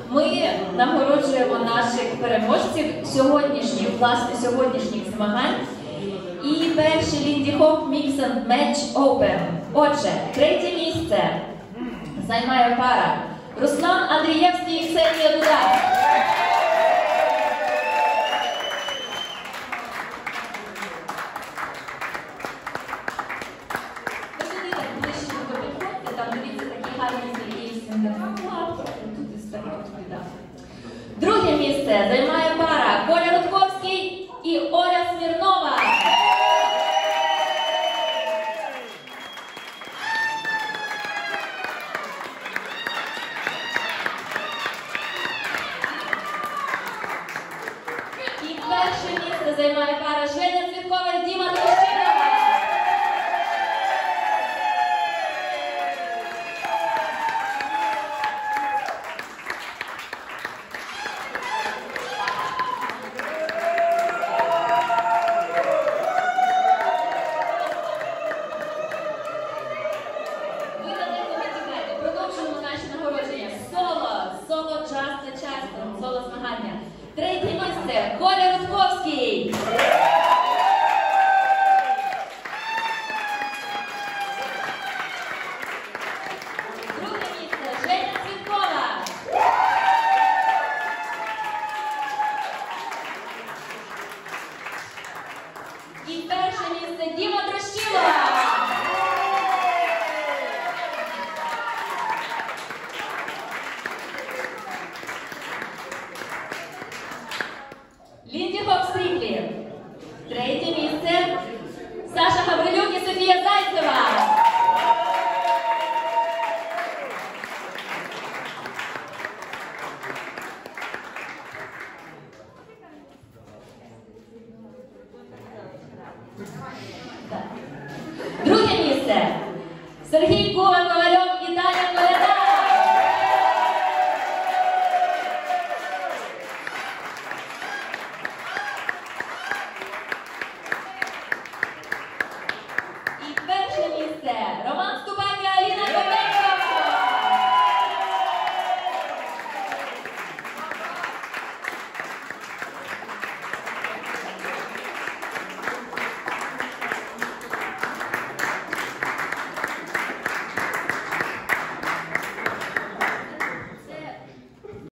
ми нагороджуємо наших переможців сьогоднішніх змагань. І перший Lindy Hop Mix and Match Open. Отже, третє місце займає пара Руслан Андрієвський і Ксенія Дуда. Друге місце займає пара Коля Рудковський і Оля Смірнова. І перше місце займає пара Женя Цвіткова і Діма Трощинова. Соло змагання. Третє місце Коля Рудковський. Друге місце Женя Цвіткова. І перше місце Діма Трощинова. Lindy Hop Strictly. Третє місце Саша Гаврилюк і Софія Зайцева. Друге місце Серхій Ковальов і Таня Коляда. І перше місце Роман